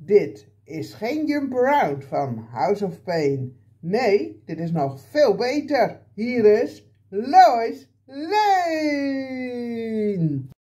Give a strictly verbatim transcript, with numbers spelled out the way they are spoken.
Dit is geen jump around van House of Pain. Nee, dit is nog veel beter. Hier is Lois Lane.